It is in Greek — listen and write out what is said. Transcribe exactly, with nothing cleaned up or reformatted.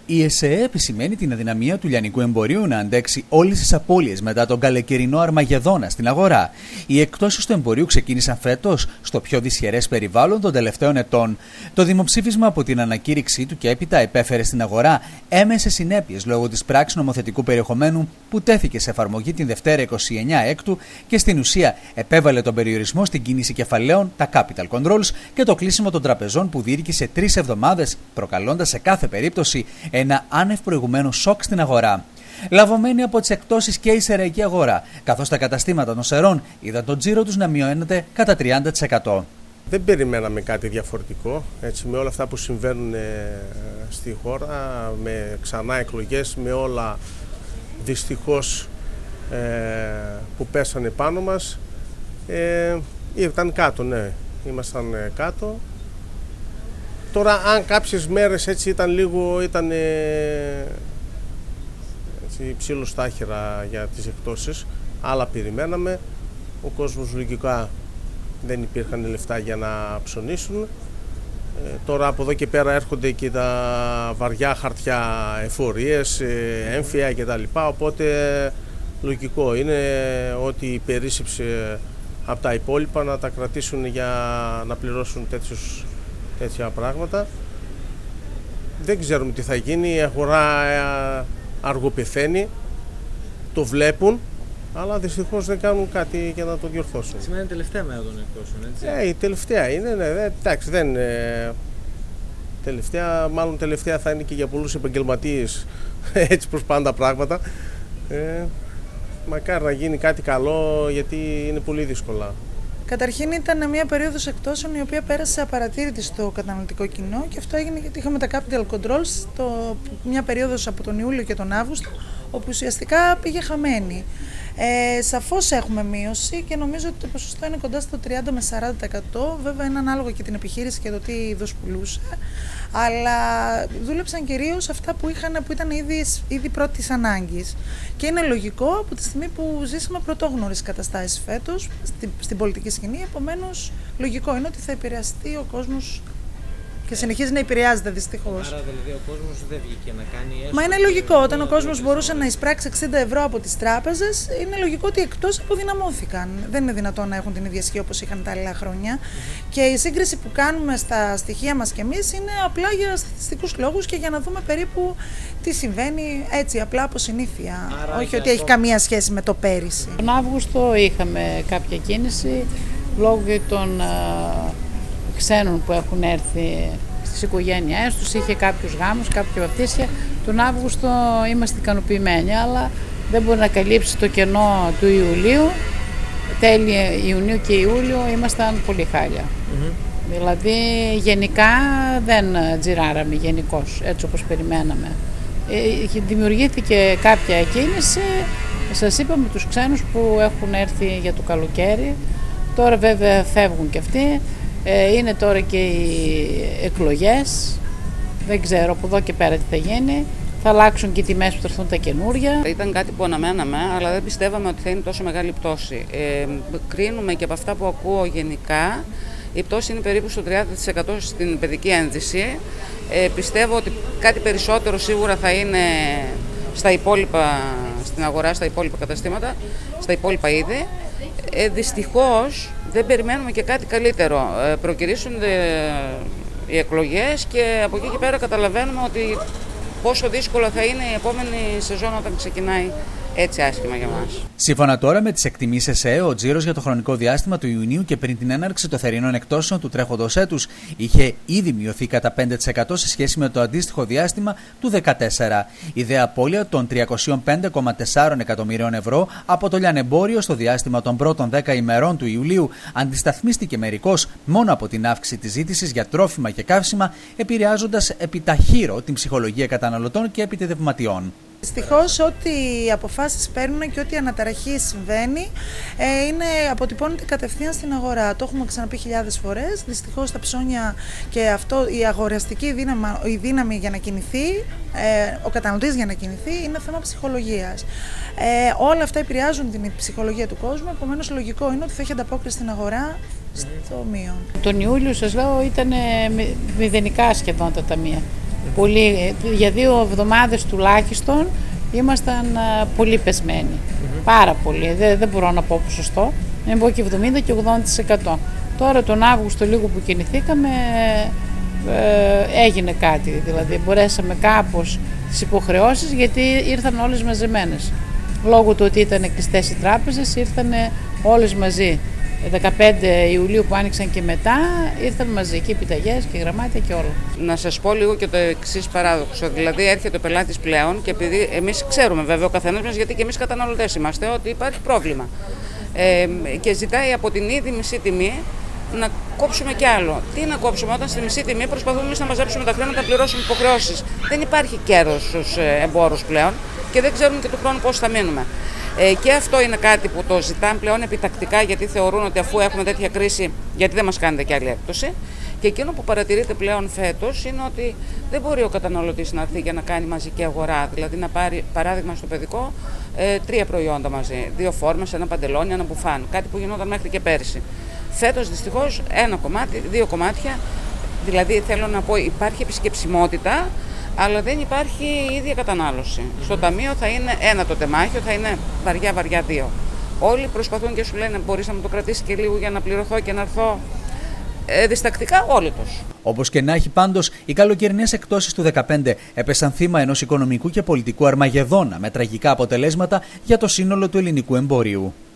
Η ΕΣΕΕ επισημαίνει την αδυναμία του λιανικού εμπορίου να αντέξει όλες τις απώλειες μετά τον καλοκαιρινό Αρμαγεδόνα στην αγορά. Οι εκπτώσεις του εμπορίου ξεκίνησαν φέτος στο πιο δυσχερές περιβάλλον των τελευταίων ετών. Το δημοψήφισμα από την ανακήρυξή του και έπειτα επέφερε στην αγορά έμεσες συνέπειες λόγω της πράξης νομοθετικού περιεχομένου που τέθηκε σε εφαρμογή την Δευτέρα είκοσι εννέα Έκτου και στην ουσία επέβαλε τον περιορισμό στην κίνηση κεφαλαίων, τα capital controls και το κλείσιμο των τραπεζών που διήρκησε τρεις εβδομάδες, προκαλώντας σε κάθε περίπτωση ένα άνευ προηγουμένου σοκ στην αγορά. Λαβωμένη από τις εκπτώσεις και η σεραϊκή αγορά, καθώς τα καταστήματα των σερών είδαν τον τζίρο τους να μειώνεται κατά τριάντα τοις εκατό. Δεν περιμέναμε κάτι διαφορετικό, έτσι, με όλα αυτά που συμβαίνουν στη χώρα, με ξανά εκλογές, με όλα δυστυχώς ε, που πέσανε πάνω μας. Ε, ήταν κάτω, ναι, ήμασταν κάτω. Τώρα αν κάποιες μέρες έτσι ήταν λίγο, ήταν έτσι, ψήλος στάχυρα για τις εκπτώσεις, άλλα περιμέναμε, ο κόσμος λογικά δεν υπήρχαν λεφτά για να ψωνίσουν. Ε, τώρα από εδώ και πέρα έρχονται και τα βαριά χαρτιά, εφορίες, έμφυα κτλ. Οπότε λογικό είναι ότι η περίσσεψη από τα υπόλοιπα να τα κρατήσουν για να πληρώσουν τέτοιους, τέτοια πράγματα. Δεν ξέρουμε τι θα γίνει, η αγορά αργοπεθαίνει, το βλέπουν, αλλά δυστυχώς δεν κάνουν κάτι για να το διορθώσουν. Σημαίνει τελευταία μέρα των εκπτώσεων, έτσι. Ε, η τελευταία είναι, ναι, ναι, εντάξει, δεν είναι. Τελευταία, μάλλον τελευταία θα είναι και για πολλούς επαγγελματίες, έτσι προς πάντα πράγματα. Ε, μακάρι να γίνει κάτι καλό, γιατί είναι πολύ δύσκολα. Καταρχήν ήταν μια περίοδος εκπτώσεων η οποία πέρασε απαρατήρητη στο καταναλωτικό κοινό και αυτό έγινε γιατί είχαμε τα capital controls, το, μια περίοδος από τον Ιούλιο και τον Αύγουστο, όπου ουσιαστικά πήγε χαμένη. Ε, σαφώς έχουμε μείωση και νομίζω ότι το ποσοστό είναι κοντά στο τριάντα με σαράντα τοις εκατό. Βέβαια είναι ανάλογο και την επιχείρηση και το τι είδος πουλούσε. Αλλά δούλεψαν κυρίως αυτά που, είχαν, που ήταν ήδη, ήδη πρώτης ανάγκης. Και είναι λογικό από τη στιγμή που ζήσαμε πρωτόγνωρες καταστάσεις φέτος στην, στην πολιτική σκηνή. Επομένως, λογικό είναι ότι θα επηρεαστεί ο κόσμος και συνεχίζει να επηρεάζεται δυστυχώς. Άρα δηλαδή ο κόσμος δεν βγήκε να κάνει έστω. Μα είναι λογικό, όταν ο κόσμος μπορούσε να εισπράξει εξήντα ευρώ από τις τράπεζες, είναι λογικό ότι οι εκπτώσεις αποδυναμώθηκαν. Δεν είναι δυνατόν να έχουν την ίδια ισχύ όπως είχαν τα άλλα χρόνια. Mm-hmm. Και η σύγκριση που κάνουμε στα στοιχεία μας κι εμείς είναι απλά για στατιστικούς λόγους και για να δούμε περίπου τι συμβαίνει έτσι, απλά από συνήθεια. Άρα όχι ότι το... έχει καμία σχέση με το πέρυσι. Τον Αύγουστο είχαμε κάποια κίνηση λόγω των ξένων που έχουν έρθει στις οικογένειές τους, είχε κάποιους γάμους, κάποια βαπτίσια. Τον Αύγουστο είμαστε ικανοποιημένοι, αλλά δεν μπορεί να καλύψει το κενό του Ιουλίου. Τέλη Ιουνίου και Ιούλιο ήμασταν πολύ χάλια. Mm-hmm. Δηλαδή γενικά δεν τζιράραμε γενικώς, έτσι όπως περιμέναμε. Ε, δημιουργήθηκε κάποια κίνηση, σας είπαμε, τους ξένους που έχουν έρθει για το καλοκαίρι. Τώρα βέβαια φεύγουν και αυτοί. Είναι τώρα και οι εκλογές, δεν ξέρω από εδώ και πέρα τι θα γίνει, θα αλλάξουν και οι τιμές που θα έρθουν τα καινούρια. Ήταν κάτι που αναμέναμε, αλλά δεν πιστεύαμε ότι θα είναι τόσο μεγάλη πτώση. Ε, κρίνουμε και από αυτά που ακούω γενικά, η πτώση είναι περίπου στο τριάντα τοις εκατό στην παιδική ένδυση. Ε, πιστεύω ότι κάτι περισσότερο σίγουρα θα είναι στα υπόλοιπα, στην αγορά, στα υπόλοιπα καταστήματα, στα υπόλοιπα είδη. Ε, δυστυχώς δεν περιμένουμε και κάτι καλύτερο. Ε, προκυρήσονται οι εκλογές και από εκεί και πέρα καταλαβαίνουμε ότι πόσο δύσκολο θα είναι η επόμενη σεζόν όταν ξεκινάει έτσι άσχημα για μας. Σύμφωνα τώρα με τις εκτιμήσεις ΕΣΕΕ, ο τζίρος για το χρονικό διάστημα του Ιουνίου και πριν την έναρξη των θερινών εκπτώσεων του τρέχοντος έτους είχε ήδη μειωθεί κατά πέντε τοις εκατό σε σχέση με το αντίστοιχο διάστημα του δύο χιλιάδες δεκατέσσερα. Η δε απώλεια των τριακόσια πέντε κόμμα τέσσερα εκατομμυρίων ευρώ από το λιανεμπόριο στο διάστημα των πρώτων δέκα ημερών του Ιουλίου αντισταθμίστηκε μερικώς μόνο από την αύξηση της ζήτησης για τρόφιμα και καύσιμα, επηρεάζοντας επιταχύρω την ψυχολογία καταναλωτών και επιτεδευματιών. Δυστυχώς ό,τι οι αποφάσεις παίρνουν και ό,τι αναταραχή συμβαίνει ε, είναι, αποτυπώνεται κατευθείαν στην αγορά. Το έχουμε ξαναπεί χιλιάδες φορές. Δυστυχώς τα ψώνια και αυτό, η αγοραστική δύναμη, η δύναμη για να κινηθεί, ε, ο καταναλωτής για να κινηθεί είναι θέμα ψυχολογίας. Ε, όλα αυτά επηρεάζουν την ψυχολογία του κόσμου, επομένως λογικό είναι ότι θα έχει ανταπόκριση στην αγορά στο μείον. Τον Ιούλιο σας λέω ήταν μηδενικά σχεδόν τα ταμεία. πολύ, για δύο εβδομάδες τουλάχιστον ήμασταν πολύ πεσμένοι. Mm-hmm. Πάρα πολύ. Δεν, δεν μπορώ να πω ποσοστό. Να πω και εβδομήντα και ογδόντα τοις εκατό. Τώρα τον Αύγουστο λίγο που κινηθήκαμε ε, έγινε κάτι. Δηλαδή μπορέσαμε κάπως τις υποχρεώσεις, γιατί ήρθαν όλες μαζεμένες. Λόγω του ότι ήταν κλειστές οι τράπεζες, ήρθαν όλες μαζί. δεκαπέντε Ιουλίου που άνοιξαν και μετά, ήρθαν μαζί και επιταγές και γραμμάτια και όλα. Να σας πω λίγο και το εξής παράδοξο. Δηλαδή, έρχεται ο πελάτης πλέον και επειδή εμείς ξέρουμε, βέβαια, ο καθένας μας, γιατί και εμείς καταναλωτές είμαστε, ότι υπάρχει πρόβλημα. Ε, και ζητάει από την ήδη μισή τιμή να κόψουμε κι άλλο. Τι να κόψουμε, όταν στη μισή τιμή προσπαθούμε εμείς να μαζέψουμε τα χρήματα, να πληρώσουμε υποχρεώσεις. Δεν υπάρχει κέρδος στους εμπόρους πλέον και δεν ξέρουμε και του χρόνου πώς θα μείνουμε. Ε, και αυτό είναι κάτι που το ζητάνε πλέον επιτακτικά, γιατί θεωρούν ότι αφού έχουμε τέτοια κρίση, γιατί δεν μας κάνετε κι άλλη έκπτωση. Και εκείνο που παρατηρείται πλέον φέτος είναι ότι δεν μπορεί ο καταναλωτής να έρθει για να κάνει μαζική αγορά. Δηλαδή να πάρει, παράδειγμα στο παιδικό, ε, τρία προϊόντα μαζί. Δύο φόρμες, ένα παντελόνι, ένα μπουφάν. Κάτι που γινόταν μέχρι και πέρυσι. Φέτος δυστυχώς ένα κομμάτι, δύο κομμάτια. Δηλαδή θέλω να πω, υπάρχει επισκεψιμότητα, αλλά δεν υπάρχει η ίδια κατανάλωση. Mm-hmm. Στο ταμείο θα είναι ένα το τεμάχιο, θα είναι βαριά βαριά δύο. Όλοι προσπαθούν και σου λένε, μπορείς να μου το κρατήσει και λίγο για να πληρωθώ και να έρθω. Ε, διστακτικά όλοι τους. Όπως και να έχει, πάντως, οι καλοκαιρινές εκπτώσεις του δεκαπέντε έπεσαν θύμα ενός οικονομικού και πολιτικού αρμαγεδόνα με τραγικά αποτελέσματα για το σύνολο του ελληνικού εμπορίου.